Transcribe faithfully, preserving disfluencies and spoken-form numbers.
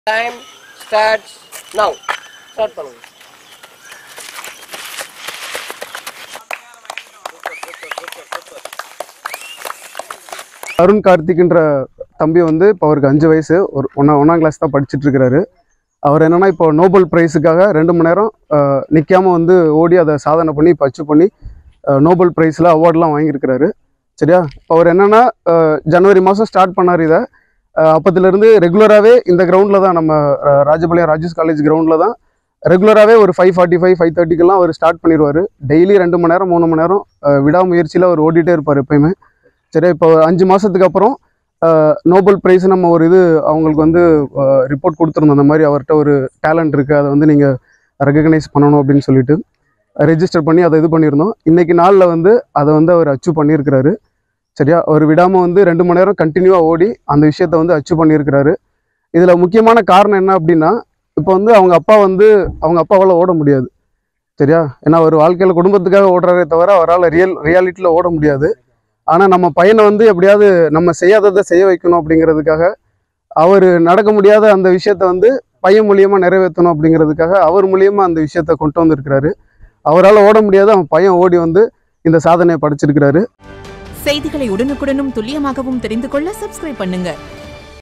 Time starts now. Start பண்ணுங்க. அருண் கார்த்திக்ன்ற தம்பி வந்து இப்போ அவருக்கு அஞ்சு வயசு ஒரு ஒன்றா ஒன்றாம் கிளாஸ் தான் படிச்சுட்டு இருக்கிறாரு. அவர் என்னென்னா இப்போ நோபல் ப்ரைஸுக்காக ரெண்டு மணி நேரம் நிற்காமல் வந்து ஓடி அதை சாதனை பண்ணி இப்போ அச்சீவ் பண்ணி நோபல் ப்ரைஸில் அவார்டெலாம் வாங்கியிருக்கிறாரு. சரியா? இப்போ அவர் என்னென்னா ஜனவரி மாதம் ஸ்டார்ட் பண்ணார். இதை அப்போத்துலேருந்து ரெகுலராகவே இந்த கிரவுண்டில் தான், நம்ம ராஜபாளையம் ராஜேஷ் காலேஜ் கிரவுண்டில் தான் ரெகுலராகவே ஒரு ஃபைவ் ஃபார்ட்டி ஃபைவ் ஃபைவ் தேர்ட்டிக்கெல்லாம் அவர் ஸ்டார்ட் பண்ணிடுவார். டெய்லி ரெண்டு மணி நேரம் மூணு மணி நேரம் விடாமுயற்சியில் அவர் ஓடிட்டே இருப்பார் எப்போயுமே. சரியா? இப்போ அஞ்சு மாதத்துக்கு அப்புறம் நோபல் ப்ரைஸ் நம்ம ஒரு இது அவங்களுக்கு வந்து ரிப்போர்ட் கொடுத்துருந்தோம். அந்த மாதிரி அவர்கிட்ட ஒரு டேலண்ட் இருக்குது, அதை வந்து நீங்கள் ரெகக்னைஸ் பண்ணணும் அப்படின்னு சொல்லிட்டு ரெஜிஸ்டர் பண்ணி அதை இது பண்ணியிருந்தோம். இன்றைக்கி நாளில் வந்து அதை வந்து அவர் அச்சீவ் பண்ணியிருக்கிறாரு. சரியா? அவர் விடாமல் வந்து ரெண்டு மணி நேரம் கண்டினியூவாக ஓடி அந்த விஷயத்தை வந்து அச்சீவ் பண்ணியிருக்கிறாரு. இதில் முக்கியமான காரணம் என்ன அப்படின்னா, இப்போ வந்து அவங்க அப்பா வந்து அவங்க அப்பாவால் ஓட முடியாது. சரியா? ஏன்னா அவர் வாழ்க்கையில் குடும்பத்துக்காக ஓடுறாரே தவிர அவரால் ரியல் ரியாலிட்டியில் ஓட முடியாது. ஆனால் நம்ம பையனை வந்து எப்படியாவது நம்ம செய்யாததை செய்ய வைக்கணும் அப்படிங்கிறதுக்காக, அவர் நடக்க முடியாத அந்த விஷயத்த வந்து பையன் மூலியமாக நிறைவேற்றணும் அப்படிங்கிறதுக்காக அவர் மூலியமாக அந்த விஷயத்தை கொண்டு வந்திருக்கிறாரு. அவரால் ஓட முடியாது, அவன் பையன் ஓடி வந்து இந்த சாதனையை படைச்சிருக்கிறாரு. செய்திகளை உடனுக்குடனும் துல்லியமாகவும் தெரிந்து கொள்ள சப்ஸ்கிரைப் பண்ணுங்க.